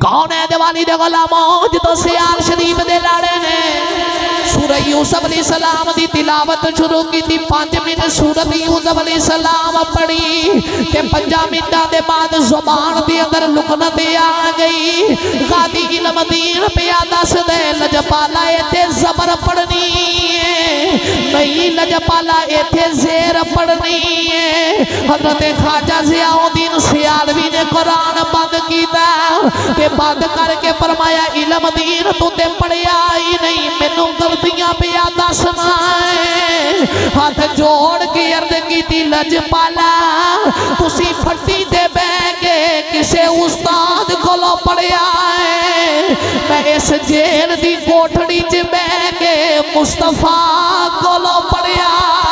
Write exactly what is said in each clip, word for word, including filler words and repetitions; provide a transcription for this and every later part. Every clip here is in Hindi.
कौन है दिवाली दे गुलामो जो सियाल शरीफ दे लाड़े ने सूरह यूसुफ अलैहिस्सलाम दी तिलावत शुरू की थी। पांच मिनट सूरत यूसुफ अलैहिस्सलाम पढ़ी ते पंजा मिनटां दे बाद जुबान दे अंदर लुकनत आ गई। गादी इल्म दीन पिया दस दे लजपाला इत्थे ज़बर पढ़नी है नहीं लजपाला इत्थे ज़ेर पढ़नी है। हज़रत ख्वाजा ज़ियाउद्दीन सियालवी ने कुरान बंद कीता ते बंद करके फरमाया इल्म दीन तू ते पढ़िया ही नहीं मैनू गलतियां पिया दसना है। हाथ जोड़ के अर्ज की लजपाला तुसी फट्टी ते बह के किसे उस्ताद कोलों पढ़िया है। मैं इस जेल दी कोठड़ी च बह के मुस्तफा कोलों पढ़िया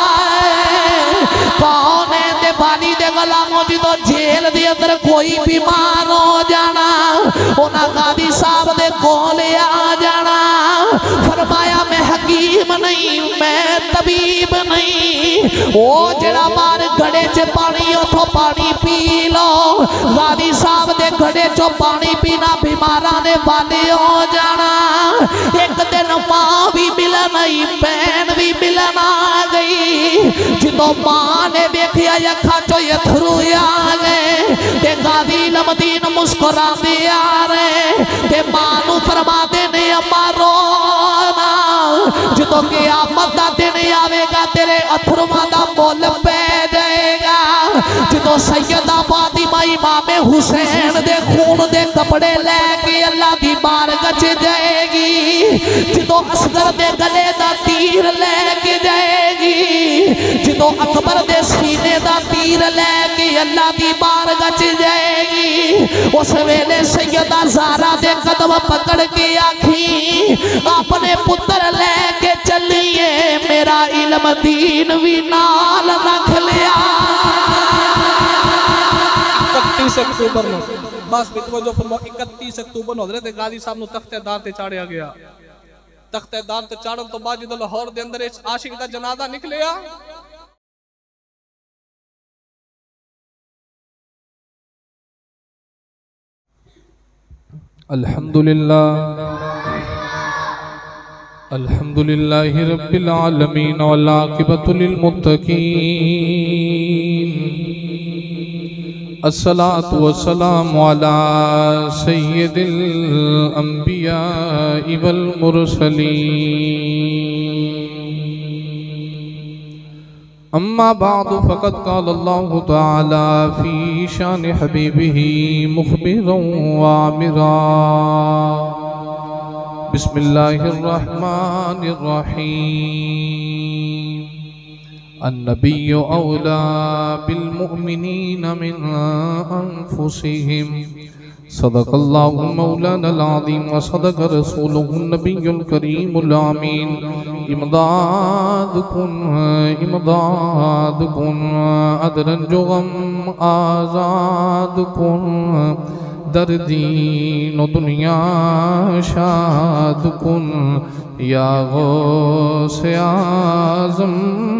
है। कौन है दिवाली दे गुलामो जो जेल दे अंदर कोई बीमार हो जाना उन्हां कादी साहब दे कोल आ जाना। फरमाया मैं हकीम नहीं मैं तबीब नहीं वो जड़ा बार घड़े च पानी उठो पानी पी लो। गादी साहब दे घड़े चो पानी पीना बीमारा ने वाले हो जाना। एक दिन मां भी मिलन आई भैन भी मिलन आ गई। जो मां ने देखिया अखा चो अथरू आ गए ते गादी इल्म दीन मुस्कुराते आ रहे ते मां नू फरमाते ने अम्मा रोना जो क़यामत दा दिन आवेगा तेरे अथरुआं दा मुल पै जाएगा। जो सैयदा फातिमा इमामे हुसैन दे खून दे कपड़े लैके अल्लाह दी बारगाह च जाएगी। जो असगर दे गले दा तीर लैके जाएगी। जो अकबर दे सीने दा तीर लैके अल्लाह दी बारगाह च जाएगी। उस वेले सैयदा ज़हरा दे कदम पकड़ के आखी अपने पुत्र लेके चलिए मेरा इल्म दीन भी नाल रख लिया। इकतीस अक्टूबर नो बस जो फरमाओ इकतीस अक्टूबर नो हज़रत गाजी साहब नु तख्तेदार ते चाढ़िया गया। तख्तेदार ते चाड़न तो बाद जो लाहौर दे अंदर आशिक दा जनाजा निकलिया। अल्हम्दुलिल्लाह अल्हम्दुलिल्लाहि रब्बिल आलमीन वल आक़िबतु लिल मुत्तक़ीन। अस्सलातु वस्सलामु अला सय्यिदिल अंबिया वल मुरसलीन। अम्मा बादु फ़क़द क़ालल्लाहु तआला फ़ी शान हबीबिही मुख़बिरन व आमिरा। बिस्मिल्लाहिर्रहमानिर्रहीम। अन्नबिय्यु औला बिल मुअमिनीन मिन अनफुसिहिम। सदक़ल्लाहु मौलानल अज़ीम व सदक़ रसूलुहुन नबियुल करीमुल अमीन। इमदादकुन इमदादकुन अदरन जो गम आज़ादकुन दर्दीन दुनिया शादकुन या गौसे आज़म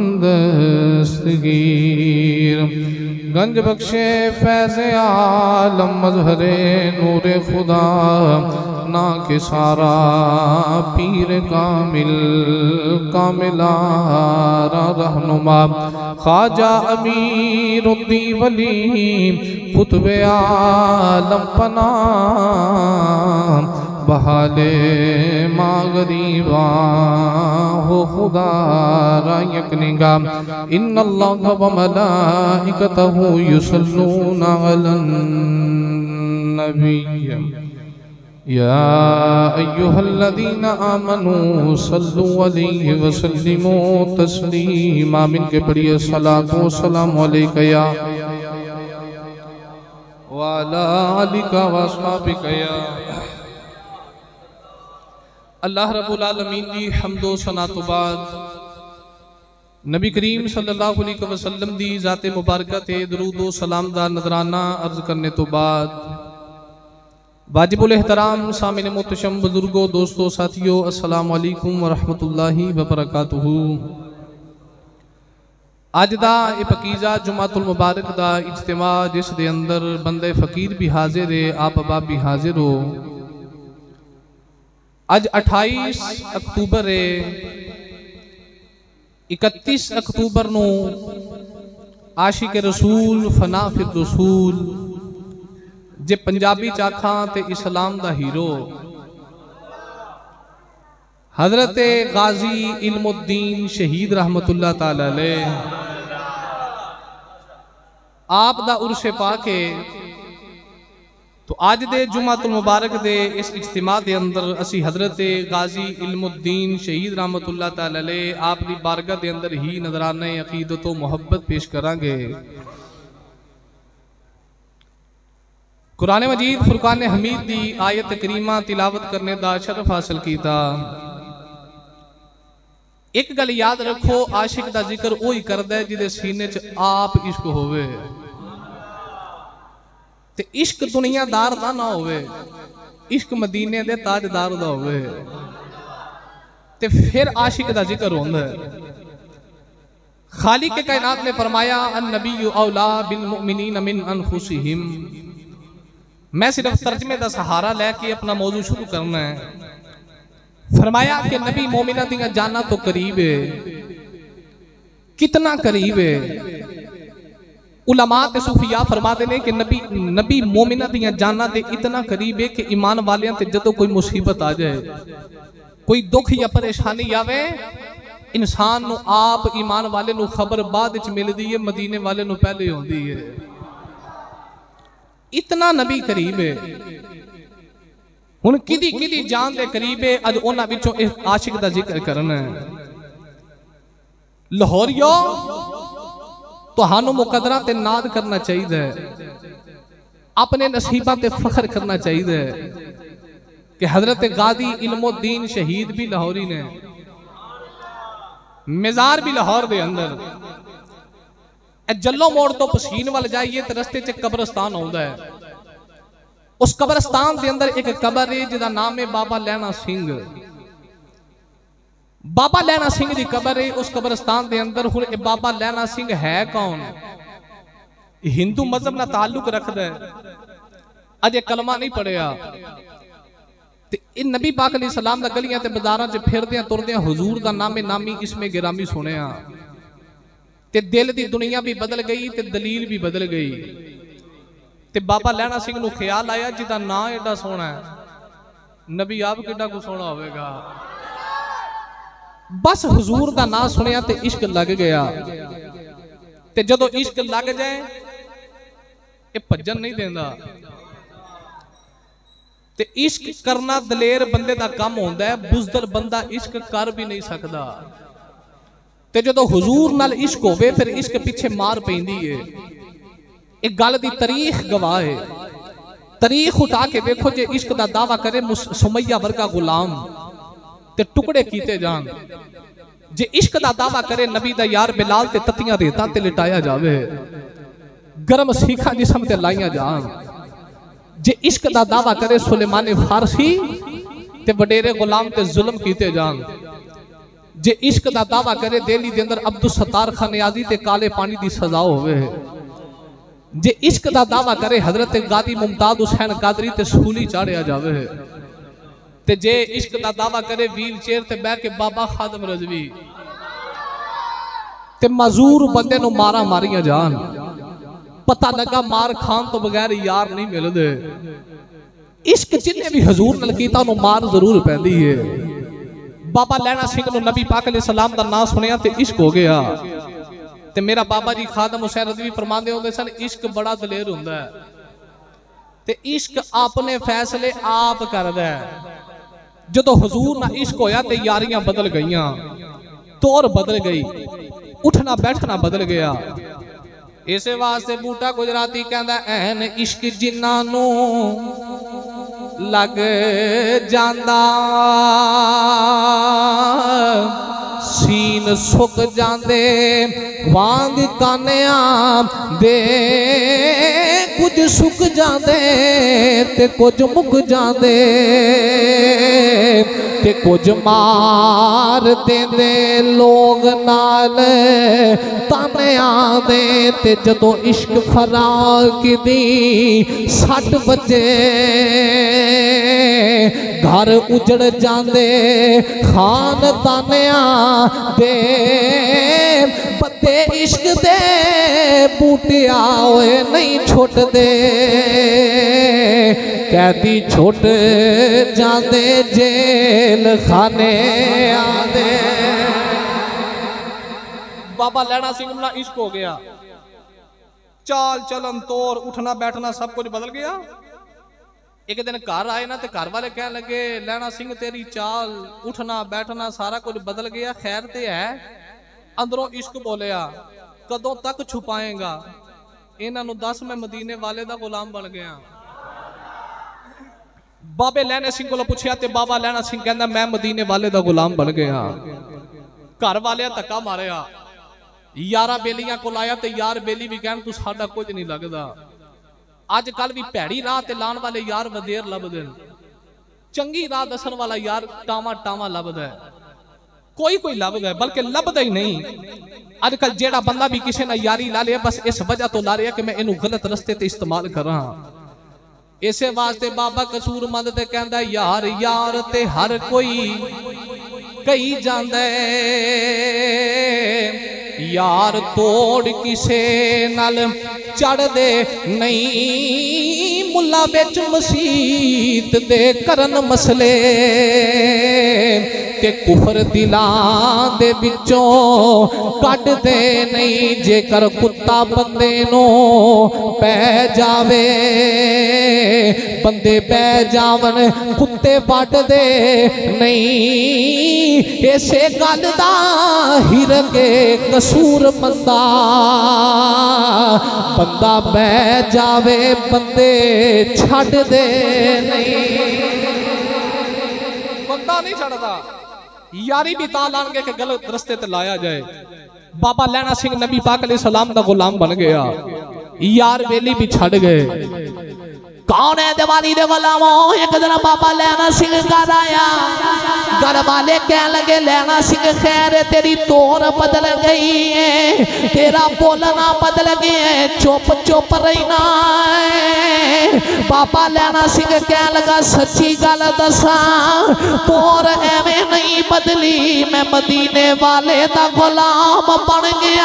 दस्तगीर। गंज बख्शे फैज़ आलम मज़हरे नूरे खुदा ना के सारा पीर कामिल कामिलारा रहनुमा। ख्वाजा अमीरुद्दीन वली कुतुबे आलम पना बहाले मागरीबा हो खुदा रायकनिगा। इन्नल्लाह व मलाइकतहु युसल्लूना अलन नबी या अय्युहल्लज़ीना आमनू सल्लु अलैहि व सल्लिमू तस्लीमा। आमीन के पढ़िए सलातो सलाम अलैका या व अला आलिका व अस्हाबिका या। अल्लाह रब्बुल आलमीन दी हम्दो सना तो बाद नबी करीम सल्लल्लाहु अलैहि वसल्लम दी ज़ाते मुबारका ते दरूद व सलाम दा नजराना अर्ज करने तो बाद वाजिबुल एहतराम सामिन मुहतशम बुजुर्गों दोस्तों साथियों अस्सलामु अलैकुम व रहमतुल्लाहि व बरकातुहू। अज दा ये पकीजा जुमातुल मुबारक दा इज्तिमा जिस दे अंदर बंदे फकीर भी हाजिर है, आप बाप भी हाजिर हो। अज अठाईस अक्तूबर है, इकतीस अक्तूबर नू आशिक रसूल फना फिर रसूल जे पंजाबी चाखा ते इस्लाम दा हीरो हजरत गाजी इल्मुद्दीन शहीद रहमतुल्लाह ताला अलैह आप दा उर्से पाके। तो आज दे जुमातुल मुबारक दे इस इज्तिमा दे अंदर असी हजरत गाजी इल्मुद्दीन शहीद रहमतुल्लाह ताला अलैह आप दी बारगाह दे अंदर ही नजराने अकीदत व मुहब्बत पेश करांगे। कुरान मजीद फुरकान हमीद दी आयत करीमा तिलावत करने दा शरफ हासिल कीता। एक गल याद रखो, आशिक दा जिक्र वही करदा है जिदे सीने च आप इश्क होवे ते इश्क दुनियादार दा ना होवे, इश्क मदीने दे ताजदार दा होवे ते फिर आशिक दा जिक्र होंदा है। खालिक कायनात ने फरमाया अन नबी औला बिल मुमिनीन मिन अनफुसिहिम। मैं सिर्फ तर्जमे दा सहारा लेके अपना मौजू शुरू करना है। फरमाया कि नबी मोमिना दियां जाना तो करीब है। कितना करीब है? उलमा ते सूफिया फरमाते ने कि नबी नबी मोमिना दियां जाना ते इतना करीब है कि ईमान वालियां ते जदों कोई मुसीबत आ जाए, कोई दुख या परेशानी आवे, इंसान नू आप ईमान वाले नू खबर बाद विच मिलदी है, मदीने वाले नू पहले होंदी है। इतना नबी करीब है। हुण किदी किदी जान दे करीब है। अज उन्हां विचों इस आशिक दा जिक्र करना है। लाहौरियो तुहानू मुकदरा ते नाद करना चाहिए, अपने नसीबा ते फख्र करना चाहिए कि हजरत गाजी इल्मुद्दीन शहीद भी लाहौरी ने, मजार भी लाहौर दे अंदर। जल्लो मोड़ तो पसीन वाल जाइए तो रस्ते च कब्रस्तान आउंदा है। उस कब्रस्तान के अंदर एक कबर है जिसका नाम है बाबा लैना सिंह। बाबा लैना सिंह की कबर है उस कब्रस्तान के अंदर। हुण बाबा लैना सिंह है कौन? हिंदू मजहब ना ताल्लुक रखदा है, अजे कलमा नहीं पढ़िया ते इन नबी पाक अलैहि सलाम दा गलियां ते बाजारां च फिरदियां तुरदियां हुजूर दा नामे नामी इसमें गिरामी सुनिया ते दिल दी दुनिया भी बदल गई ते दलील भी बदल गई। ते बाबा लैना सिंह नू ख्याल आया जिदा नाम एडा सोहना है, नबी आप किड्डा को सोहना होवेगा। बस हुजूर दा नाम सुनिया ते इश्क लग गया। ते जदों इश्क लग जाए ये भजन नहीं देंदा। ते इश्क करना दलेर बंदे दा काम होंदा है, बुज़दिल बंदा इश्क कर भी नहीं सकदा। ते जदों हुजूर नाल इश्क होवे फिर इश्क पिछे मार पैंदी है। एक गल दी तारीख गवाह है। तारीख उठा के देखो, जे इश्क दा दावा करे सुमैया वर्गा गुलाम ते टुकड़े कीते जान। जे इश्क दा दावा करे नबी दा यार बिलाल ते तत्तियां रेतां ते लिटाया जावे, गरम सीखा जिस्म ते लाइया जान। जे इश्क दा दावा करे सुलेमान फारसी ते वडेरे गुलाम ते जुल्म कीते जान। जे इश्क दा दावा करे दिल्ली दे अंदर अब्दुल सत्तार खान नियाज़ी ते काले पानी दी सजा होवे। जे इश्क दा दावा करे हजरत गादी मुमताज हुसैन कादरी ते सूली चाढ़िया जावे। ते जे इश्क दा दावा करे व्हील चेयर ते बैठ के बाबा खादम रजवी ते मजूर बंदे नू मारा मारिया जान। पता लगा मार खान तो बगैर यार नहीं मिलदे। इश्क जिन्ने भी हजूर नाल कीता उन्होंने मार जरूर पैंदी है। बाबा लैना सिंह नू नबी पाक अलैहि सलाम दा नाम सुनिया ते इश्क हो गया। ते मेरा बाबा जी खादम हुसैन रज़वी फरमाते होंदे सन, इश्क बड़ा दलेर हुंदा है ते इश्क अपने फैसले आप करदा है। जदों हुजूर ना इश्क होया ते यारियां बदल गईयां, तौर बदल गई, उठना बैठना बदल गया। इस वास्ते बूटा गुजराती कहंदा, ऐन इश्क जिन्हां नू लग जांदा सीन सुक जांदे वांग कानिया दे। कुछ सुक जांदे ते कुछ मुक जांदे ते कुछ मार देंदे लोग नाल ताने आदे ते जदों इश्क फराक दी सट बजे घर उजड़ जांदे खान तानिया दे बंदे इश्क दे बूटिया होए नहीं छुट दे कैदी छुट जांदे जेल खाने आंदे। बाबा लैना सिंह ना इश्क हो गया, चाल चलन तौर उठना बैठना सब कुछ बदल गया। एक दिन घर आए ना तो घर वाले कह लगे लैना सिंह तेरी चाल उठना बैठना सारा कुछ बदल गया, खैर ते है। अंदरों इश्क बोलिया कदों तक छुपाएगा, इन्हां नूं दस मैं मदीने वाले दा गुलाम बन गया। बाबे लैना सिंह को पूछया तो बाबा लैना सिंह कहंदा मैं मदीने वाले दा गुलाम बन गया। घर वाले धक्का मारिया, यारा बेलियां को लाया तो यार बेली भी कहन तू साडा कुछ नहीं लगदा। अज कल भी भैड़ी राह ते लाण वाले यार वधेर लभदे, चंगी राह दसन वाला यार टावा टावा लभदा है। कोई कोई लभदा है बल्कि लभदा ही नहीं। अजकल जेड़ा बंदा भी किसी ना यारी ला लिया बस इस वजह तो ला लिया कि मैं इनू गलत रस्ते ते इस्तेमाल करा। इसे वास्ते बाबा कसूरमंद ते कहंदा यार यार ते हर कोई कही जांदा यार तोड़ किसे नाल चढ़ दे नहीं, मुल्ला बिच मसीत दे करन मसले ते कुफर दिलां दे विचों कट दे नहीं। जेकर कुत्ता बंदे नो पै जावे बंदे पै जावन कुत्ते वड दे नहीं। इसे गल दा हिरके कसूर मंदा बंदा बह जावे बंदे छड़ दे नहीं। बंदा नहीं छड़दा, यारी भी ता लान के गलत रस्ते ते लाया जाए। बाबा लैना सिंह नबी पाक अलैहि सलाम दा गुलाम बन गया, यार बेली भी छड़ गए। कौन है दिवाली दे गुलामों? एक दिन बाबा लैना सिंह घर आया, घर वाले कह लगे लैना सिंह खैर तेरी तोर बदल गई है, तेरा बोलना बदल गया है, चुप चुप रहना है। बाबा लैना सिंह कह लगा सच्ची गल दसा तोर एवें नहीं बदली, मैं मदीने वाले दा गुलाम बन गया।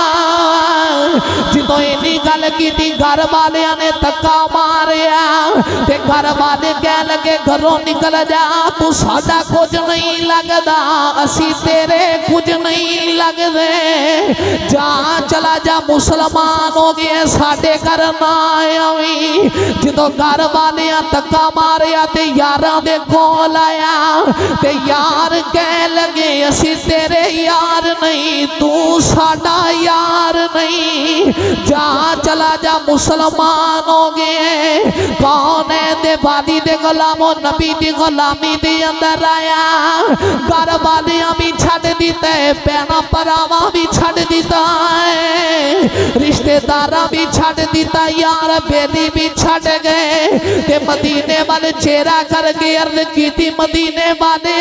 जो इन्नी गल की घर वाले ने धक्का मारिया ते घर वाले कह लगे घरों निकल जा, तू साडा कुछ नहीं लगदा, असी तेरे कुछ नहीं लगदे, जा चला जा मुसलमान हो गए साडे घर ना आवी। जो घर वाले धक्का मारिया ते यारां दे कोल आया ते यार कह लगे असी तेरे यार नहीं, तू साडा यार नहीं, जा चला जा मुसलमान हो गए। कौन है दे वादी दे गुलामों नबी दी गुलामी दे अंदर आया, घर वालियां भी छड़ दिता है, भैणा भरावां भी छड़ दिता है, रिश्तेदारा भी छड़ दिता, यार बेली भी छड़ गए ते मदीने वाले चेहरा करके अर्ज की मदीने वाले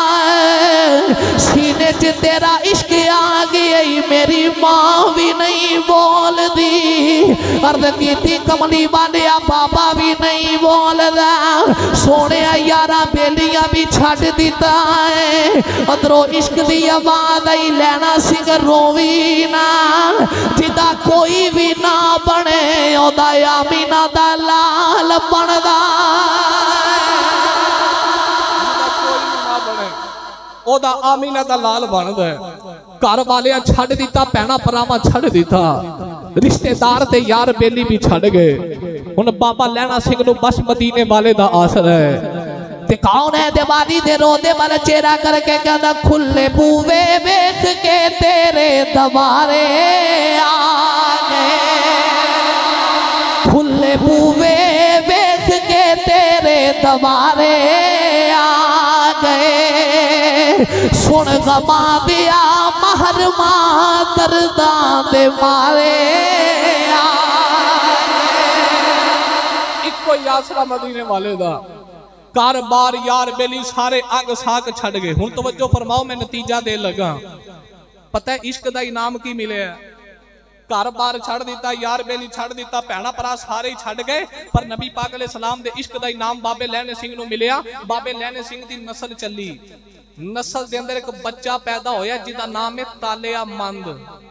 सीने च तेरा इश्क आ गया, मेरी मां भी नहीं बोलदी, अर्ज की कमली वाले बाबा भी नहीं बोलदा, सोने यारा बेलियां भी छड़ दिता है। अंदरों इश्क की आवाज आई लैना सिंह रोवी ना, जिदा कोई भी ना बने ओदा आमीना दा लाल बनदा, ओदा आमीना दा लाल बनदा है। घर वाले छड़ दिता, भैणा भरावां छड़ दिता, रिश्तेदार ते यार बेली भी छड़ गए। हुण बाबा लैना सिंह नूं बस मदीने वाले दा आसरा है। ते कौन है दिवाली दे रोदे वाला चेहरा करके कहता खुले बूवे वेख के तेरे दवारे आ गए, खुले बूवे वेख के तेरे दवारे आ गए, सुन गमा दिया महरमा दर्दा दे मारे आ। इको आसरा मदीने वाले दा, घर बार यार बेली सारे अंग साग छड़ गए। हुण तवज्जो फरमाओ, मैं नतीजा दे लगा। पता है इश्क दा इनाम की मिले? घर बार छड़ दिता, यार बेली छड़ दिता, भैणा भरा सारे ही छड़ गए। पर नबी पाक अलैहि सलाम दे इश्क दा इनाम बाबे लैने सिंह नूं मिलिया। बाबे लैने सिंह दी नस्ल चली। नस्ल दे अंदर एक बच्चा पैदा होया जिहदा नाम है तालिया मंद।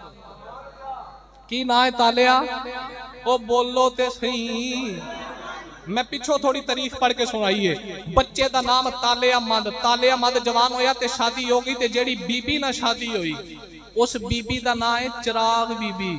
की नाम है तालिया? ओ बोलो ते सही, मैं पिछो थोड़ी तारीफ पढ़ के सुनाइए। बच्चे का नाम तालिया मंद। तालिया मंद जवान होया ते शादी हो गई, ते जेड़ी बीबी ना शादी हुई उस बीबी का नाम है चिराग बीबी।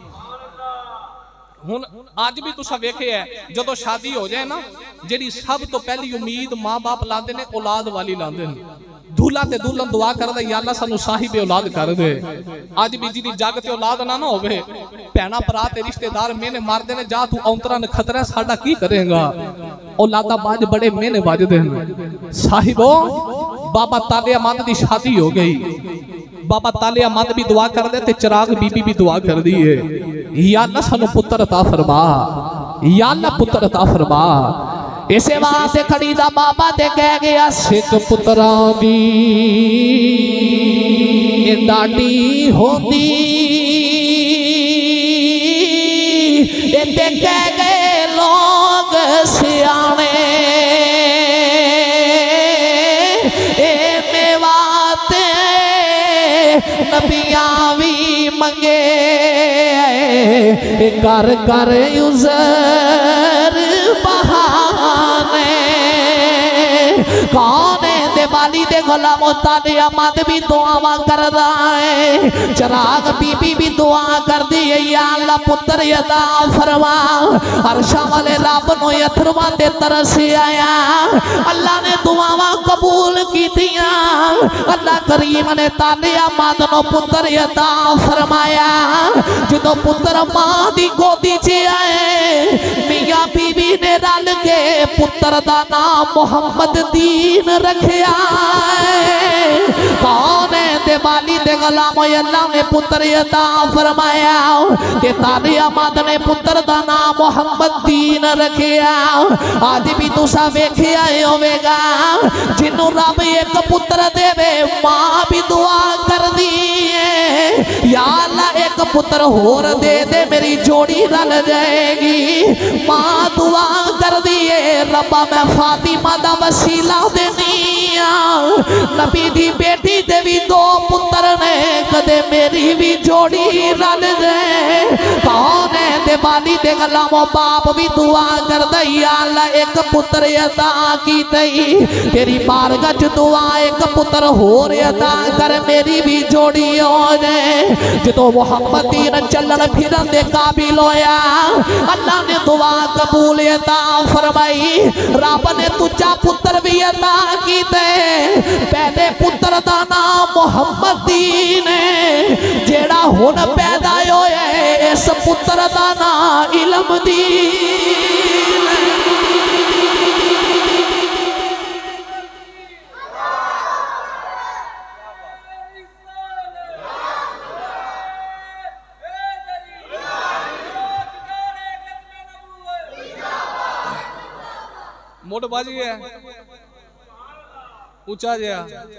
हुण अज भी तुसा वेखिया जदों शादी हो जाए ना, जेड़ी सब तो पहली उम्मीद माँ बाप लाते ने औलाद वाली लाते हैं। दूल्हा ते दुल्हन दुआ करदा या अल्लाह सानू साहिब औलाद कर दे। अज भी जिहदी जग ते औलाद ना ना होवे, भैणा भरा ते रिश्तेदार मेहने मारदे ने, जा तू औंतरा ने खतरा साडा की करेगा। औलादा बाज बड़े मेहने बजदे हैं। साहिबो बाबा तालिया मंद दी शादी हो गई। बाबा तालिया मंद भी दुआ कर दे ते चिराग बीबी भी दुआ कर दी है, या अल्लाह सानू पुत्र अता फरमा, या अल्लाह पुत्र अता फरमा। इसे वास्ते खड़ी दा बाबा ते कह गया, सिख पुत्रां दी डाडी होंदी। इते कह गए लोग सियाने, ए मेवाते नबियां भी मंगे, कर कर उज़र बहाने। कौन है दिवाली दे गुलामों तालिया मंद भी दुआवा करदा है। चिराग बीबी भी दुआ कर दी है, या अल्लाह पुत्र अता फरमा। अरशा वाले रब नूं अथरवां दे तरस आया। अल्लाह ने दुआवां कबूल कीतियां। अल्लाह करीम ने तालिया मंद नूं पुत्र अता फरमाया। जदों पुत्र मां दी गोदी च आए, मियां बीबी ने रल के पुत्र दा नाम मोहम्मद दीन रखिया। कौन है दिवाली दे गुलाम, अल्लाह ने पुत्र अता फरमाया। ते तालिया मंद ने पुत्र दा नाम मोहम्मद दीन रखिया। आज भी तुसा वेखिया होवेगा, जिन्नू रब एक पुत्र देवे मां भी दुआ कर दी है, या अल्लाह एक पुत्र होर दे दे मेरी जोड़ी रल जाएगी। मां दुआ कर दी है, रब्बा मैं फातिमा दा वसीला देनी आ। नबी दी बेटी दे भी दो पुत्र ने, कदे मेरी भी जोड़ी रल जाए। कौन है दिवाली दे गुलामों, बाप भी दुआ कर दई, अल्लाह एक पुत्र अता की तई। तेरी बारगाह च दुआ एक पुत्र होर अता कर, मेरी भी जोड़ी हो जाए। जदों मोहम्मद दीन चलन फिरन दे काबिल होया, अल्लाह ने दुआ कबूल अता फरमाई। रब ने तुझा पुत्र भी अता कीते। पहले पुत्र दा नाम मोहम्मद दीन है, जेड़ा हुण पैदा होया है, इस पुत्र दा नाम इल्म दीन है। मुड़ बज गया उचा जिहा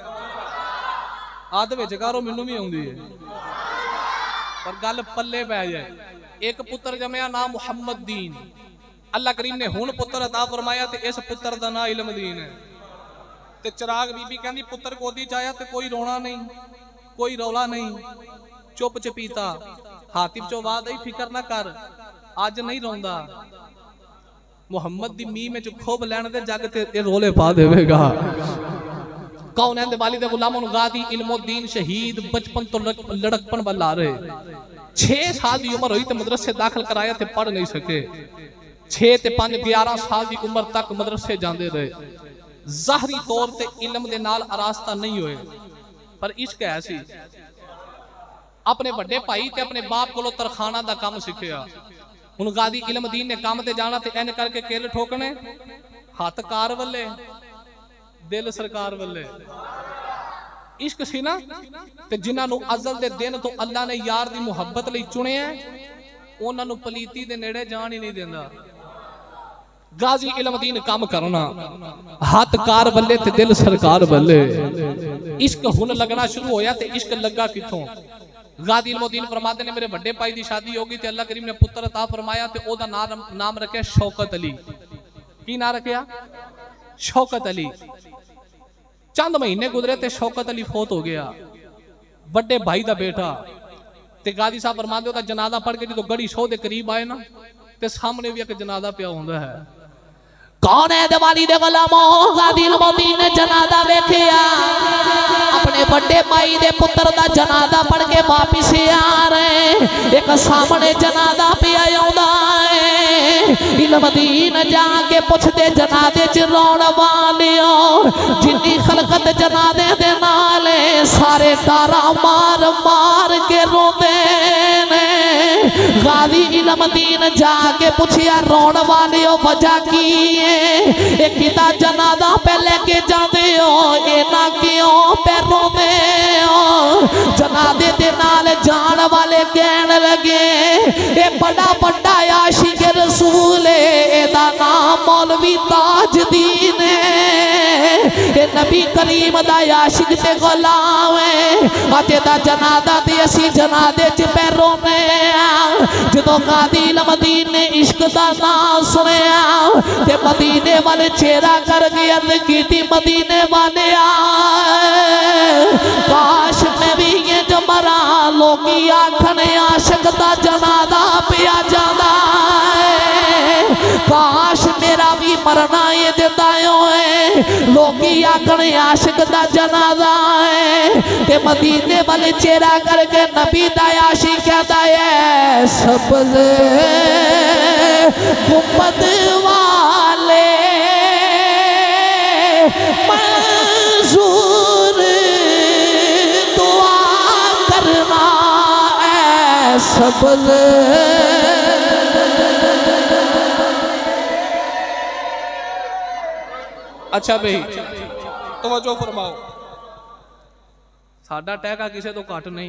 आद विच करो, मैनू भी आउंदी है, पर गल पल्ले पै जाए। एक पुत्र जमया नाम मुहम्मद दीन। अल्लाह करीम ने हुण पुत्र अता फरमाया, ते इस पुत्र दा नाम इल्म दीन है। ते चिराग बीबी कहंदी पुत्र गोदी च आया ते कोई रोना नहीं, कोई रौला नहीं, चुप चपीता। हातिम चो आवाज़ आई, फिकर ना कर, अज नहीं रोंदा। मुहम्मद दी मीह में खूब लैन दे, जग ते रोले पा देवेगा। कौन है दिवाली दे गुलामों नु गादी इल्मुद्दीन शहीद बचपन तो लड़कपन वाल आ रहे। छे साल की उम्र हुई तो मदरसे दाखिल कराया ते पढ़ नहीं सके। छे ते पांच ग्यारह साल की उम्र तक मदरसे जाते रहे। ज़ाहरी तौर ते इल्म दे नाल आरास्ता नहीं होए, पर इश्क है सी। अपने बड़े भाई ते अपने बाप कोलों तरखाना दा काम सीखिया। हुण गादी इल्मुद्दीन ने काम ते जाना ते एन करके किल ठोकने, हाथ कार वल्ले, दिल सरकार वल्ले। इश्क सी ना, ते जिन्हां नूं अज़ल दे दिन तो अल्लाह ने यार दी मुहब्बत लई चुनिया, उन्हां नूं पलीती दे नेड़े जान ही नहीं देंदा। गाजी इल्म-दीन काम करना, हाथ कार बल्ले ते दिल सरकार बल्ले। इश्क हुन लगना शुरू होया ते इश्क लगा किथों? गाजी इल्म-दीन फरमाते ने मेरे बड़े भाई की शादी होगी ते अल्लाह करीम ने पुत्र अता फरमाया ते ओदा नाम नाम रखिया शौकत अली। की नाम रखिया? शौकत अली। चंद महीने गुजरे ते शौकत अली फौत हो गया, बड़े भाई का बेटा। ते गाजी साहब फरमाते ओदा जनाजा पढ़ के जो गड़ी शो के करीब आए ना ते सामने भी एक जनाजा पिया होंदा है। कौन है दिवाली दे गुलामो? गाजी इल्म-दीन ने जनाजा वेखिया, अपने बड़े भाई दे पुत्र दा जनाजा पढ़ के वापिस आ रहे। एक सामने जनाजा पिया आउंदा है। इल्म-दीन जाके पुछदे जनाजे च रोण वालियो, जिन्नी खलकत जनाजे दे नाल सारे तारा मार मार के रोंदे ने। गाजी इल्म-दीन जाके पुछया रोण वालियो वजह की है? एक किता जनाजा पे लेके जाते हो, इना क्यों पे रोंदे हो? जनाजे दे नाल जान वाले कहन लगे ए बड़ा बड़ा आशिक रसूल है, एदा नाम मौलवी ताजदीन है। ए नबी करीम दा आशिक ते गुलाम है। अते दा जनाजा ते असी जनाजे च पे रोंदे आ। जदों गाजी इल्म-दीन ने इश्क दा नाम सुनिया ते मदीने वाले चेहरा करके अर्ज की मदीने वाले काश मैं भी ये जो मरा, लोग आखने आशिक दा जनाजा पिया जाता है। काश मेरा भी मरना ये जतायो है, लोग आखने आशिक दा जनाजा है। ते मदीने वाले चेहरा करके नबी दा आशिक कहता है सबज गुंबद वाले मंजूर दुआ करना है सबज। अच्छा भाई तवज्जो फरमाओ, साडा टहका किसी तो घट नहीं।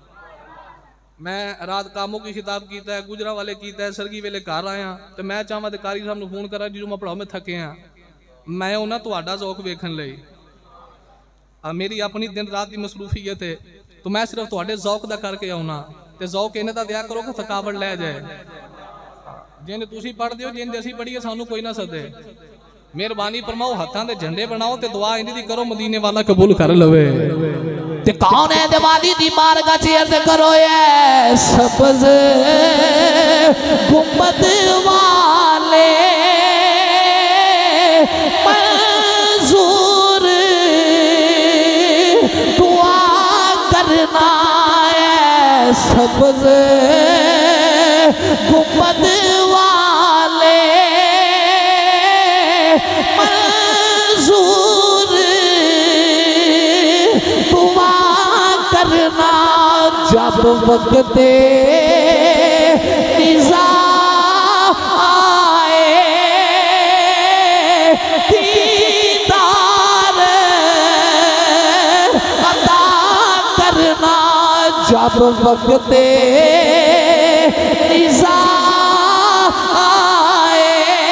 मैं रात कामों की खिताब किया है, गुजरा वाले किया है, सरगी वेले घर आया तो मैं चाहवा तो कारी साहब फोन करा जो मैं पढ़ाओ मैं थके हाँ, मैं उन्हें तुहाडा ज़ौक वेखण लई। मेरी अपनी दिन रात की मसरूफीयत है तो मैं सिर्फ तुहाडे ज़ौक दा करके आउना ते ज़ौक इन्हें दा दिया करो कि थकावट लै जाए। जिन तुसी पढ़ते हो जिन असीं पढ़ीए सानू कोई ना सदे। मेहरबानी फरमाओ हत्थां दे झंडे बनाओ ते दुआ इन्हीं दी करो मदीने वाला कबूल कर लवे। ते कौन है दिवाली दी बारगाह च अर्ज करो ये सबज गुंबद वाले मंजूर दुआ करना है सबज गुंबद वाले मंजूर दुआ करना। जब वक्त निज़ा आए दीदार अता करना। जब वक्त निज़ा आए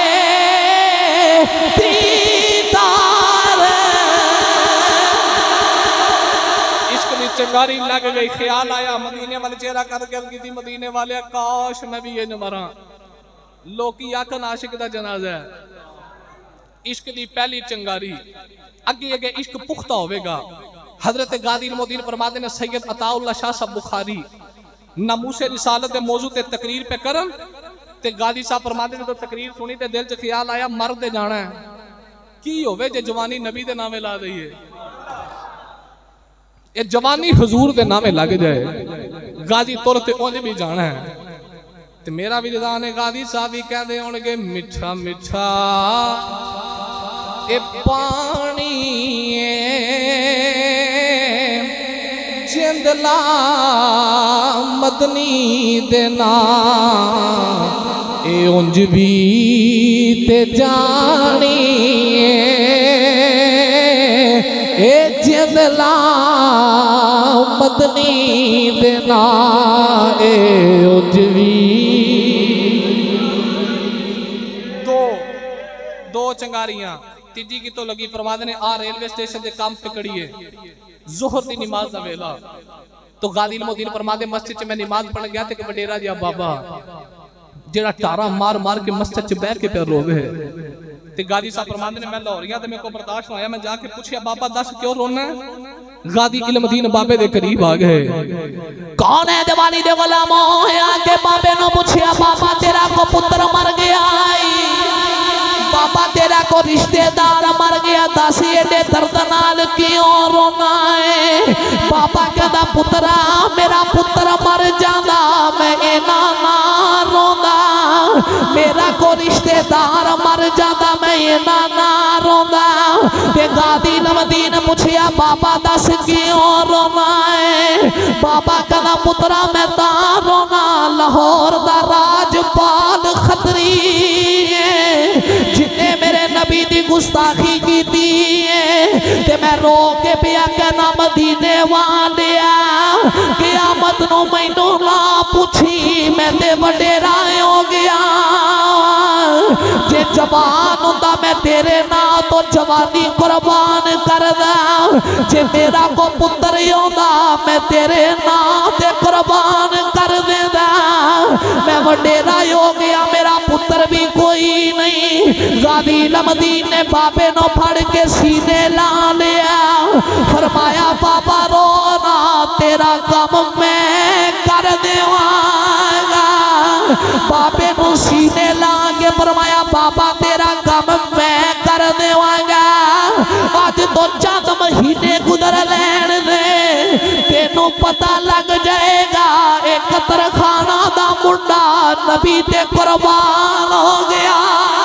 दीदार। इश्क दी चंगारी लग गई, ख्याल आया मदीने वाले चेहरा करके अर्ज की मदीने वाले काश मैं भी ये मरा। लोकी आखन आशिक दा जनाजा है। इश्क दी पहली चंगारी अगे अगे इश्क पुख्ता होवेगा। हजरत गाजी इल्म-दीन फरमाते ने सैयद अताउल्लाह शाह साहब बुखारी नमूसे रिसालत दे मौजू ते तकरीर पे करन ते गाजी साहब फरमाते ने तो तकरीर सुनी ते दिल च ख्याल आया मर ते जाना है, की होवे जे जवानी नबी दे नामे ला दईए। ये जवानी हुजूर दे नामे लग जाए, गाजी तुर ते उंज भी जाना है। ते मेरा भी निदान है गाजी साहब भी कहते होंगे मिठा मिठा ए पानी जिंदला मदनी देना ए उंज भी ते जानी ए जिंदला मदनी देना ए उंज भी। दो चंगारियां तीजी कितों लगी परमाद ने आ रेलवे स्टेशन के काम पकड़िए जोहर की नमाज का वेला तो गादी इल्मुद्दीन परमादे मस्जिद च मैं नमाज पढ़ गया तो वडेरा जिहा बाबा जेड़ा टारा मार मार के मस्जिद च बैठ के पे रोवे ते गादी साहब परमादे ने मैं लाहौरिया ते मेरे को बर्दाश्त होया मैं जाके पूछया बाबा दस क्यों रोना गादी इल्मुद्दीन बाबे दे करीब आ गए कौन है दिवाली दे गुलामों आके बाबे नो पूछया बाबा तेरा को पुत्र मर गया बाबा तेरा को रिश्तेदार मर गया दस एडे दर्द नाल क्यों रोना है बाबा कहता पुत्रा मेरा पुत्र मर जांदा मैं इना ना रोंदा मेरा को रिश्तेदार मर जांदा मैं इना ना रोंदा ते गादी इल्मुद्दीन पूछया बाबा दस क्यों रोना है बाबा कहता पुत्रा मैं ता रोना लाहौर दा राजपाल खतरी जिन्हें मेरे नबी दी गुस्ताखी की दी ते मैं रो के पिया कहना मदीने वालिया क़यामत नो मैनू ना पूछी मैं ते वडेरा हो गया जे जवान होंदा मैं तेरे ना तो जवानी कुर्बान करदा जे मेरा को पुत्र होंदा मैं तेरे ना ते कुर्बान कर देंदा मैं वडेरा हो गया मेरा पुत्र भी कोई नहीं गादी इल्मुद्दीन ने बाबे नो फड़ के सीने ला लिया फरमाया बाबा रोना तेरा काम मैं कर देवांगा बाबे नो सीने ला के फरमाया बाबा तेरा काम मैं कर देवांगा आज तो चंद महीने गुजर लैन दे तेनों पता लग जाएगा एक तरखाना दा मुंडा नबी ते कुर्बान हो गया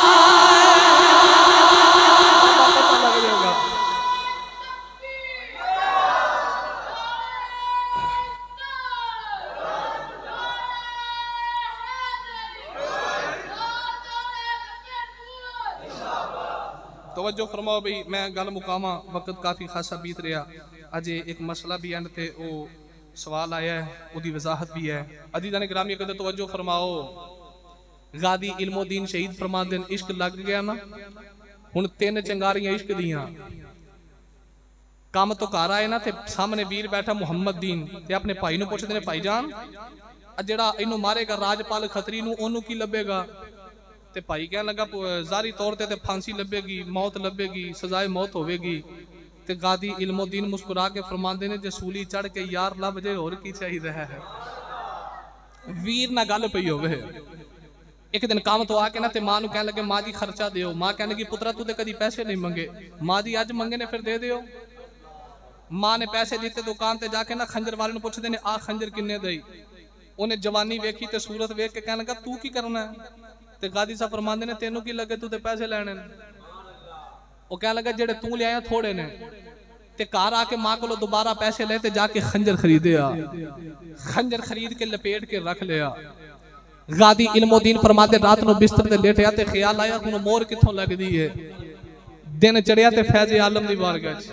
तवज्जो फरमाओ भाई मैं गल मुकावा वक्त काफ़ी खासा बीत रहा अजे एक मसला भी एंड ते ओ सवाल आया है उसकी वजाहत भी है अजीज़ान गिरामी कदर तवज्जो फरमाओ गादी इल्मुद्दीन शहीद फरमा दिन इश्क लग गया ना हुण तीन चंगारियां इश्क दियां काम तो घर आए ना ते सामने वीर बैठा मुहम्मद दीन ते अपने भाई नूं पुछदे ने भाई जान जेड़ा इनू मारेगा राजपाल खतरी नूं ओनू की लभेगा ते भाई कहन लगा जारी तौर ते फांसी लभेगी मौत लभेगी सजाए मौत होवेगी ते गादी इल्मुद्दीन मुस्कुरा के फरमांदे ने जे सूली चढ़ के यार लभ जे होर की चाहिए है वीर ना गल पई होवे एक दिन काम तो आके ना ते मां नूं कहन लगे मां जी खर्चा दियो मां कहने लगी पुत्रा तू ते कदी पैसे नहीं मंगे मां जी अज मंगे ने फिर दे दियो मां ने पैसे दिते दुकान ते जाके ना खंजर वाले नूं पुछदे ने आ खंजर किन्ने दई उन्हें जवानी वेखी ते सूरत वेख के कहन लगा तू की करना है ते गादी साहब फरमांदे ने तेनू की लगे तू ते पैसे लैने वो कह लगा जेड़े तू ले आया थोड़े ने ते घर आके मां को दोबारा पैसे ले ते जाके खंजर खरीदे आ खंजर खरीद के लपेट के रख लिया गादी इल्मुद्दीन फरमाते रात नु बिस्तर ते लेटया ते ख्याल आया हुण मोर किथों लगदी है दिन चढ़िया ते फैज़ आलम दी बारगाह च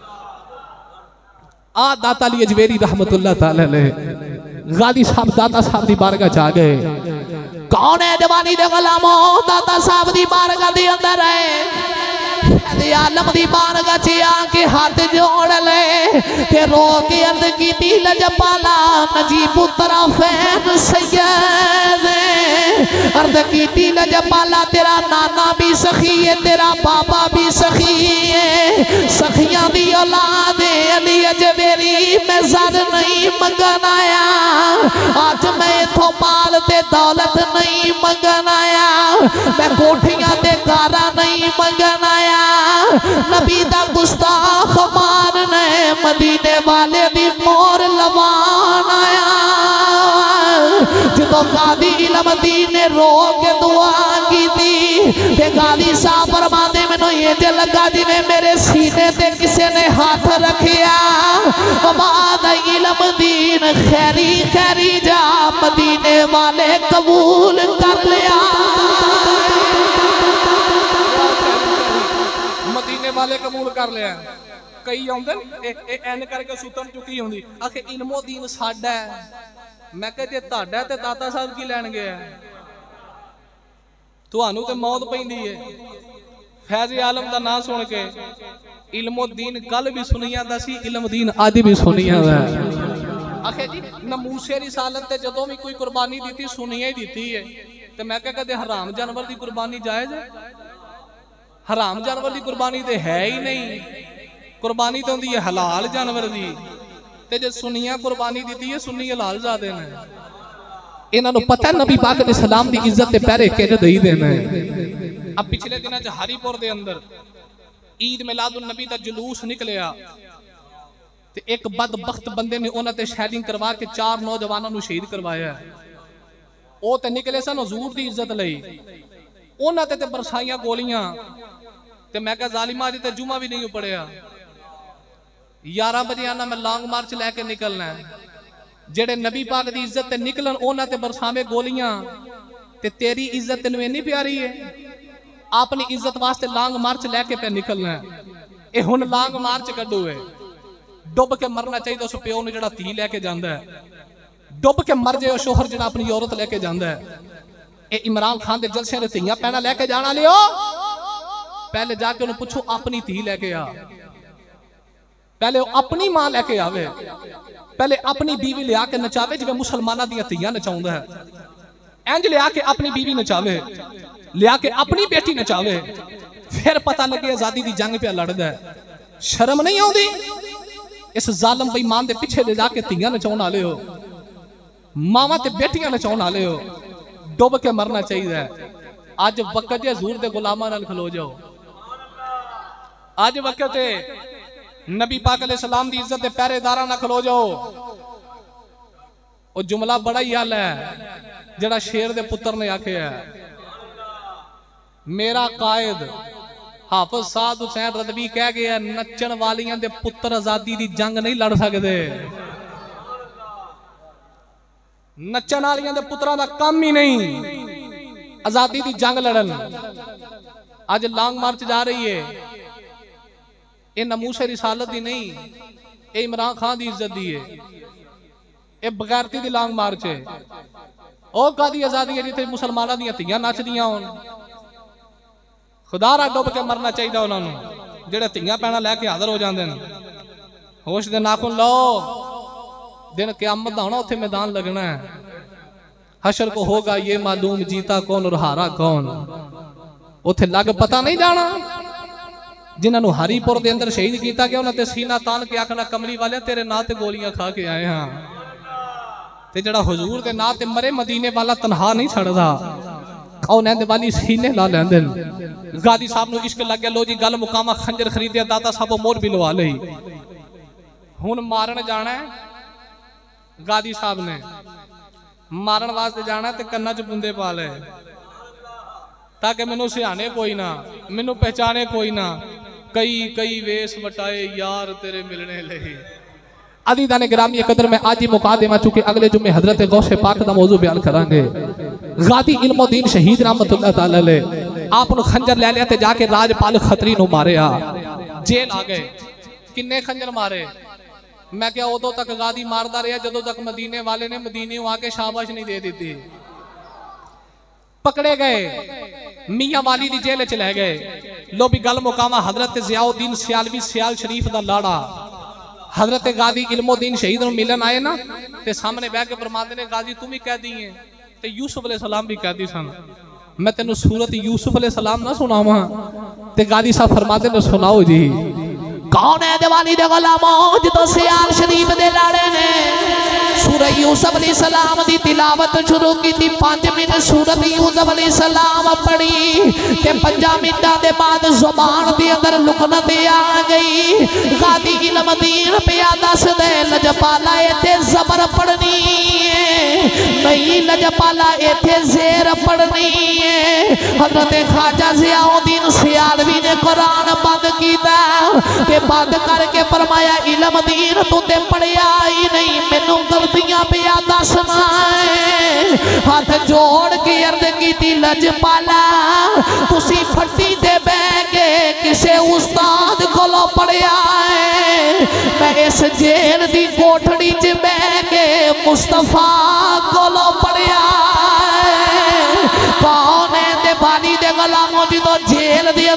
आ दाता अली अजमेरी रहमतुल्लाह ताला अलैह गादी साहब दाता साहब दी बारगाह च आ गए कौन है दीवानी दे गुलामों दाता साहब दी बारगाह दे अंदर है आलम दी बारगाह च आके हाथ जोड़ ले ते रो के अर्ज कीती लजपाला नजी पुत्रा फैन सैयद अर्ज कीती लजपाला तेरा नाना भी सखी है तेरा बाबा भी सखी है सखियां दी औलाद अली अजमेरी मैं सर नहीं मंगन आया आज मैं इथों माल ते दौलत नहीं मंगन आया मैं कोठियां ते कारा नहीं मंगन आया नबी दा गुस्ताख मारने मदीने वाले दी मोर लवान आया जो गादी इल्मुद्दीन ने रो के दुआ की थी ते गादी साहब फरमाते मैनू ये जे लगा जिवें मेरे सीने ते किसी ने हाथ रखिया बाद इल्मुद्दीन खैरी खैरी जा मदीने वाले कबूल कर लिया मदीने वाले कबूल कर लिया कई आउंदे एन करके सुतन चुकी होंदी आखे इल्मुद्दीन साडा है मैं कह जे तुहाडा ते दाता साहब की लैन गया तुहानू ते मौत पैंदी है फैज़ आलम का नाम सुन के इल्मुद्दीन कल भी सुनी जाता सी, इल्मुद्दीन अज भी सुनी जाता है। आखे जी नमूसे रिसालत ते जदों भी कोई कुर्बानी दी सुनिया ही दी है, तो मैं क्या कहते हराम जानवर की कुर्बानी जायज है? हराम जानवर की कुर्बानी तो है ही नहीं, कुर्बानी तो होंदी है हलाल जानवर की। ते जे सुनिया कुर्बानी दी है, सुन्नी हलाल जाते हैं। इन्हों पता है नबी पाक ने सलाम की इज्जत के पैरे किज दई देना है। अब पिछले दिनों च हरीपुर के अंदर ईद मिलादुन नबी का जुलूस निकलिया, ते एक बदबख्त बंदे ने उन्होंने ते शैलिंग करवा के चार नौजवानों को शहीद करवाया। वो तो निकले सन हजूर की इज्जत लई, उन्होंने ते बरसाइया गोलियां। ते मैं कहा जालिमा अज ते जुमा भी नहीं पढ़िया, ग्यारह बजे आना मैं लॉन्ग मार्च लैके निकलना है। जेड़े नबी पाक की इज्जत ते निकलन उन्होंने ते बरसावे गोलियां, ते तेरी इज्जत तेन इन्नी प्यारी है, अपनी इज्जत वास्ते लॉन्ग मार्च लैके पे निकलना है। ये हुण लॉन्ग मार्च कड्डू है, डुब के मरना चाहिए उस प्यो ने जिहड़ा धी लैके जांदा है, डुब के मर जाए शोहर जिहड़ा अपनी औरत लैके जांदा है। ये इमरान खान के जलसे ने धीयां पैना लैके जाना लियो, पहले जाके उन्हें पूछो अपनी धी लैके आ, पहले अपनी मां लैके आवे, पहले अपनी बीवी लिया के नचावे जिवें मुसलमाना दी धीयां नचाउंदा है। इंज लिया के अपनी बीवी नचावे, लिया के अपनी बेटी नचावे, फिर पता लगे आजादी की जंग पे लड़दा है। शर्म नहीं आउंदी? इस जालम बेईमान दे पिछे ले जाके धीयां नचाउण वाले हो, मावां ते बेटियां नचाउण वाले हो, डुब के मरना चाहिए। अज वक्त है हजूर दे गुलामां नाल खलो जाओ, अज वक्त है नबी पाक अलैहि सलाम दी इज्जत दे पहरेदारां नाल खलो जाओ। वो जुमला बड़ा ही हाल है जड़ा शेर दे पुत्र ने आख्या, मेरा कायद हाफिज साद हुसैन रदवी कह गया, नचन वालियां दे पुत्र आजादी दी जंग नहीं लड़ सकते। नचन वालियां दे पुत्रां दा काम ही नहीं आजादी दी जंग लड़न। अज लॉन्ग मार्च जा रही है, ये नमूसे रिसालत दी नहीं, ये इमरान खान दी इज्जत दी है, ये बगैरती दी लॉन्ग मार्च है। ओ कादी आजादी है जिथे मुसलमाना दी धीयां नचदियां होन? खुदा रा डुब के मरना चाहिए उन्होंने जेड़े धीयां पैना लैके हाजिर हो जाते हैं। होश दे नाखुन लो, दिन क़यामत दा होना, उत्थे मैदान लगना है। हशर को होगा ये मालूम जीता कौन और हारा कौन, उत्थे लग पता नहीं जाना। जिन्होंने हरीपुर के अंदर शहीद किया गया उन्होंने सीना तान के आखना कमली वाले तेरे नां ते गोलियां खा के आए हाँ, ते जड़ा हुजूर के नां ते मरे मदीने वाला तनहा नहीं छड़दा, औनैंद वाली सीने ला लैंदे। गादी साहब नूं इश्क लग गया, लो जी गल मुकामा खंजर खरीदिया, दादा साहब मोर भी लवा लई, हुण मारन जाना है। गादी साहब ने मारन वास्ते जाना ते कन्ना च बुंदे पा ले, ताकि मैनू सियाने कोई ना, मैनू पहचाने कोई ना। कई कई वेश वटाए यार तेरे मिलने लगे। अदीदाने ग्रामी कदर में आज ही मुका देवा चुके, अगले जुम्मे हजरत गौसे पाक का मौजू बयान करांगे। गादी इल्मुद्दीन शहीद रहमतुल्लाह तआला अलैह आप खंजर ले लिया ते जाके राजपाल खतरी नु मारिया, जेल आ गए। किन्ने खंजर मारे? मैं क्या उदों तक गादी मारदा रहा जदों तक मदीने वाले ने मदीने आके शाबाश नहीं दे दी। पकड़े गए, मियां वाली दी जेल च ले गए। लो भी गल मुकामा हजरत ज़ियाउद्दीन सियालवी सियाल शरीफ दा लाड़ा हजरत गादी इल्मुद्दीन शहीद मिलन आए ना, ते सामने बह के फरमाते ने गाजी तुम ही कह दी है, ते यूसुफ अलैहि सलाम भी कह दी सन। मैं तेन सूरत यूसुफ अलैहि सलाम ना सुनावा, ते गादी साहब फरमाते ने सुनाओ जी। कौन है दिवाली दे गुलामों जो सियाल शरीफ दे लाड़े ने सूरह यूसुफ अलैहि सलाम दी तिलावत शुरू की थी। पांच मिनट सूरत यूसुफ अलैहि सलाम पढ़ी ते पंजा मिनटां दे बाद जुबान दे अंदर लुकनत आ गई। गादी इल्मुद्दीन पिया दस दे लजपाला इथे ज़बर पढ़नी है, नहीं लजपाला इथे ज़ेर पढ़नी है। हजरत ख्वाजा ज़ियाउद्दीन सियालवी ने कुरान बंद कीता ते बंद करके फरमाया इल्मुद्दीन तू ते पढ़िया ही नहीं, मैनू गलतियां पिया दसना है। हाथ जोड़ के अर्ज की लजपाला तुसी फट्टी ते बह के किसे उस्ताद कोलों पढ़िया है, मैं इस जेल दी कोठड़ी च बह के मुस्तफा कोलों पढ़िया है। कौन है दिवाली दे गुलामों जो जेल दे अंदर कोई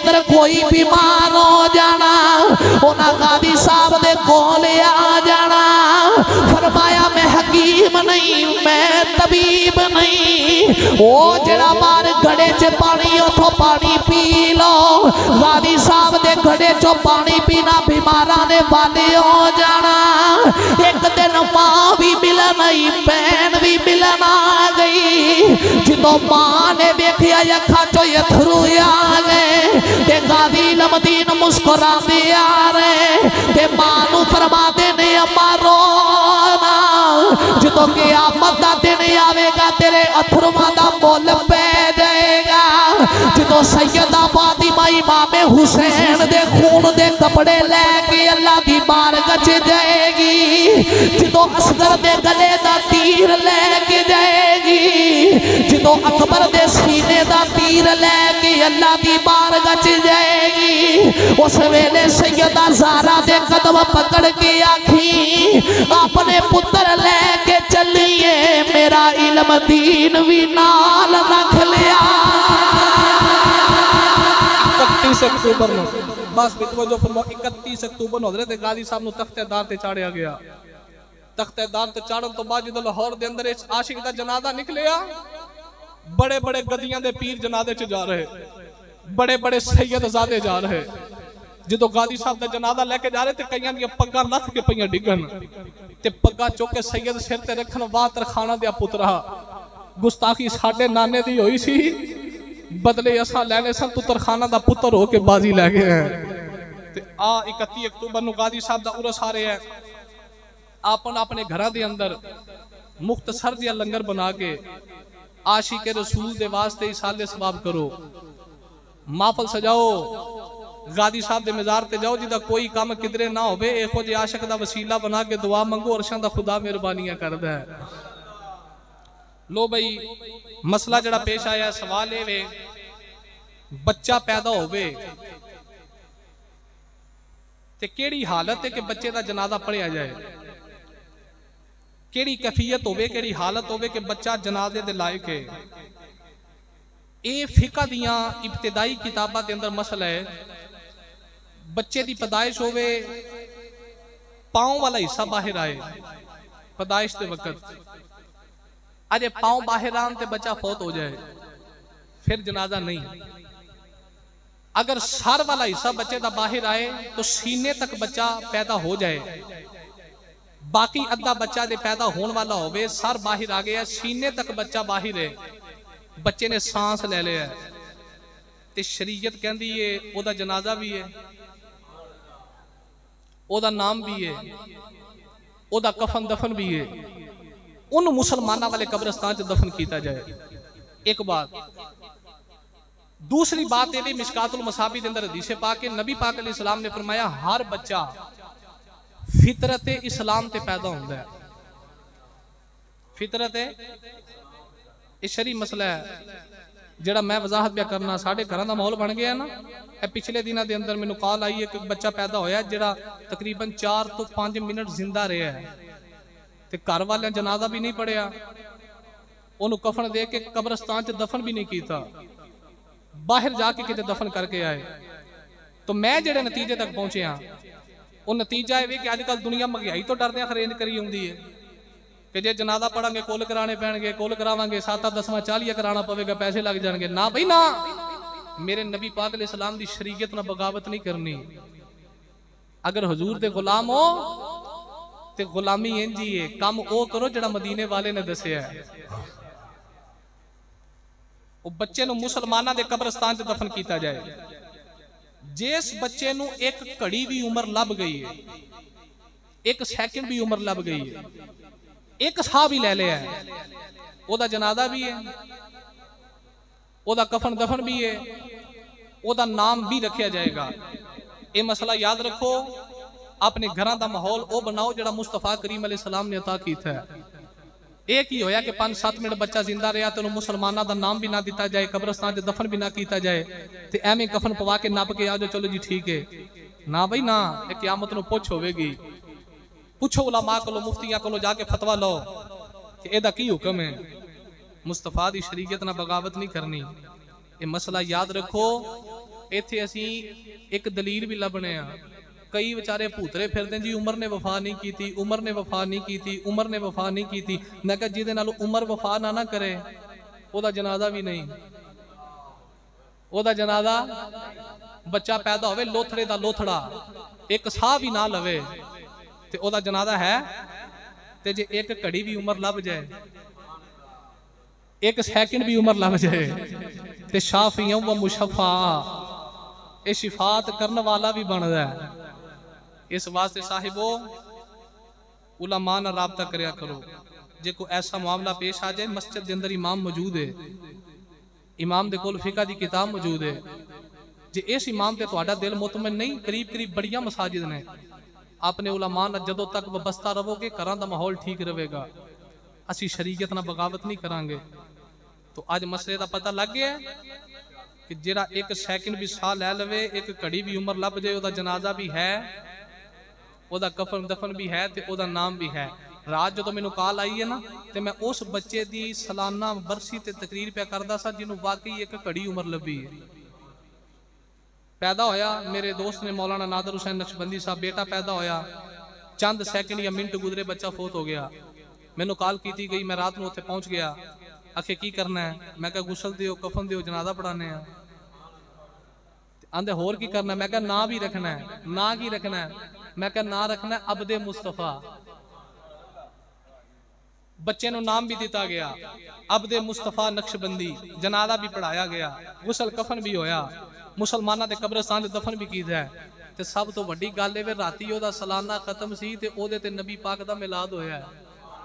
कोई बीमार हो जाना उन्हें गादी साहब दे कोल आ जाना। फरमाया मैं हकीम नहीं मैं तबीब नहीं, वो जरा बार घड़े च पानी उठो पानी पी लो। गादी साहब दे घड़े चो पानी पीना बीमारा ने वाले हो जाना। एक दिन मां भी मिलन आई भैन भी मिलन आ गई। जो मां ने देखिया अखा चो अथरू आ गए ते गादी लमदीन मुस्कुराते आ रहे ते मां नू फरमाते ने अम्मा रोना, जो क़यामत दा दिन आवेगा तेरे अथरुआं दा मुल पै जाएगा। जो सैयदा फातिमा इमाम हुसैन दे खून दे कपड़े लैके अल्लाह दी बारगाह च जाएगी, जो असगर दे गले दा तीर लैके जाएगी, जो अकबर दे सीने दा तीर लैके अल्लाह दी बारगाह च जाएगी। उस वेले सैयदा ज़ारा दे कदम पकड़ के आखी अपने पुत्र लैके चलिए मेरा इल्म दीन भी नाल रख लिया। इकतीस अक्टूबर नो बस जो फरमाओ इकतीस अक्टूबर नो हज़रत गाजी साहब नु तख्तेदार ते चाड़िया गया। तख्तेदार ते चाड़न तो बाद जो लाहौर दे अंदर आशिक दा जनाजा निकलिया, बड़े बड़े गदियां दे पीर जनाजे च जा रहे, बड़े बड़े सैयद ज़ादे जा रहे। जो गाजी साहब दा जनाजा लेके जा रहे थे कईयां दी पग्गां लथ के पईयां डिगन ते पग्गां चुक के सैयद सिर ते रखन वाह तरखाना दे पुत्रा गुस्ताखी साडे नाने दी होई सी, बदले असा लैने सन तू तरखाना दा पुत्र हो के बाजी लै गए हैं। ते आ इकतीस अक्टूबर नु गाजी साहब दा उरस आ रहा है। आपन अपने घरां दे अंदर मुख्तसर दिया लंगर बना के आशिक रसूल दे वास्ते इसाले सवाब करो, महफल सजाओ, गाजी साहब दे मज़ार ते जाओ, जिदा कोई काम किधरे ना होवे इहो जे आशिक दा वसीला बना के दुआ मंगो, अरशां दा खुदा मेहरबानियां करदा है। लो भाई मसला जड़ा पेश आया सवाल ये वे बच्चा पैदा होवे ते केड़ी हालत है कि बच्चे दा जनाजा पढ़िया जाए, केड़ी कैफियत होवे केड़ी हालत होवे कि बच्चा जनाजे दे लायक है। ये फिका दियां इब्तिदाई किताबां दे अंदर मसला है। बच्चे दी पैदाइश होवे पांव वाला हिस्सा बाहर आए पैदाइश दे वक्त, अरे पांव बाहर आन ते बच्चा फौत हो जाए फिर जनाजा नहीं। अगर सर वाला हिस्सा बच्चे का बाहर आए तो सीने तक बच्चा पैदा हो जाए, बाकी अद्धा बच्चा दे पैदा होने वाला होवे, सर बाहर आ गया सीने तक बच्चा बाहर है, बच्चे ने सांस ले लिया ते शरीयत कहती है ओदा जनाजा भी है, ओदा नाम भी है, ओदा कफन दफन भी है, उन मुसलमाना वाले कब्रिस्तान च दफन किया जाए। एक बात। दूसरी बात ये मिशकातुल मसाबी के अंदर हदीस पाक के नबी पाक अलैहि सलाम ने फरमाया हर बच्चा फितरत इस्लाम ते पैदा होता है। फितरत ये शरी मसला है जड़ा मैं वजाहत भी करना, साढ़े घर का माहौल बन गया ना। ए पिछले दिनों के अंदर मैनू कॉल आई है कि बच्चा पैदा होया जड़ा तकरीबन चार तो पांच मिनट जिंदा रहा है ते घर वाले जनाजा भी नहीं पढ़िया, उन्होंने कफन दे के कब्रिस्तान च दफन भी नहीं किया, बाहर जाके किते दफन करके आए। तो मैं जेड़े नतीजे तक पहुंचे हाँ वो नतीजा ये कि अजकल दुनिया महंगाई तो डरदे खरेंज करी आती है कि जे जनाजा पढ़ांगे कुल कराने पैणगे, कुल करावांगे सात दसवां चालिया कराना पवेगा, पैसे लग जाएंगे। ना भाई ना, मेरे नबी पाक अलैहि सलाम दी शरीयत ना बगावत नहीं करनी। अगर हुजूर दे गुलाम हो ते गुलामी इंजी है, काम ओ करो जड़ा मदीने वाले ने दसिया है। वो बच्चे नू मुसलमाना दे कब्रिस्तान च दफन किया जाए। जिस बच्चे नू एक घड़ी भी उम्र लभ गई है, एक सैकंड भी उम्र लभ गई है, एक साह भी ले लिया है, ओदा जनाजा भी है, ओदा कफन दफन भी है, ओदा नाम भी रखा जाएगा। ये मसला याद रखो। अपने घर का माहौल वो बनाओ जड़ा मुस्तफा करीम अलैहि सलाम ने अता किया है। एक ही होया कि पांच सात मिनट बच्चा जिंदा रहा तो मुसलमाना का नाम भी ना दिता जाए, कब्रिस्तान च दफन भी ना किया जाए, तो एवं कफन पवा के नप के आ जाओ चलो जी ठीक है। ना भाई ना, एक क़यामत नूं पुछ होवेगी। पूछो उलमा को, मुफ्तियां को जाके फतवा लो कि एदा की हुक्म है। मुस्तफा दी शरीयत ना बगावत नहीं करनी। ये मसला याद रखो। इत्थे असी एक दलील भी लभने आ। कई बेचारे भूतरे फिरदे जी उमर ने वफा नहीं की थी, उमर ने वफा नहीं की थी, उमर ने वफा नहीं की थी। मैं कहा जिहदे नाल उमर वफा ना ना करे ओदा जनाजा भी नहीं, ओदा जनाजा बच्चा पैदा होवे लोथड़े दा लोथड़ा एक साह भी ना लवे ते ओदा जनाजा है। ते जे एक घड़ी भी उमर लभ जाए, एक सैकंड भी उमर लभ जाए ते शाफियों व मुशफा ये शिफात करने वाला भी बनता है। इस वास्ते साहिबो उलमा नाल राबता करया करो। जे कोई ऐसा मामला पेश आ जाए, मस्जिद के अंदर इमाम मौजूद है, इमाम दे कोल फिका दी किताब मौजूद है, जे इस इमाम ते तुहाडा दिल मुतमइन नहीं, करीब करीब बड़ियां मसाजिद ने, अपने उलमा नाल जदों तक वबस्ता रहोगे घरां दा माहौल ठीक रहेगा। असी शरीयत नाल बगावत नहीं करांगे। तो अज मसले का पता लग गया कि जिहड़ा एक सैकंड भी साह लै लवे, एक घड़ी भी उम्र लभ जाए, ओदा जनाजा भी है, ओदा कफन दफन भी है ते ओदा नाम भी है। रात जो मैनू कॉल आई है ना, तो मैं उस बच्चे की सालाना बरसी ते तकरीर पे करदा सा जिन्होंने वाकई एक घड़ी उम्र लभी है। पैदा होया मेरे दोस्त ने मौलाना नादर हुसैन नक्शबंदी साहब, बेटा पैदा होया, चंद सैकंड या मिनट गुजरे बच्चा फोत हो गया। मैनू कॉल की गई, मैं रात को उत्थे पहुंच गया। आखे की करना है? मैं कहा गुसल दियो, कफन दियो, जनाजा पढ़ाने हैं। आंदे होर की करना? मैं कहा ना भी रखना है। ना की रखना है? मैं कहा ना रखना है अबदे मुस्तफा। बच्चे नु नाम भी दिता गया अबदे मुस्तफा नक्शबंदी। जनाजा भी पढ़ाया गया, गुसल कफन भी होया, मुसलमाना दे कब्रिस्तान दे दफन भी कीता है। ते सब तो वड्डी गल है राती ओदा सालाना खत्म सी ते ओदे ते नबी पाक दा मिलाद होया है।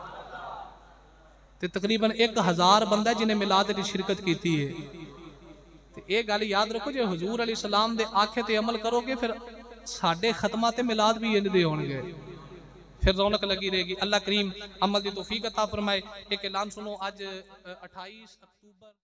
ते तकरीबन एक हजार बंदा जिन्हें मिलाद की शिरकत की है। ते ये गल याद रखो, जो हजूर अली सलाम दे आखे ते अमल करोगे फिर साडे खत्मा ते मिलाद भी इंज दे होणगे, फिर रौनक लगी रहेगी। अल्लाह करीम अमल की तौफीक अता फरमाए। एक ऐलान सुनो, अज अठाईस अक्तूबर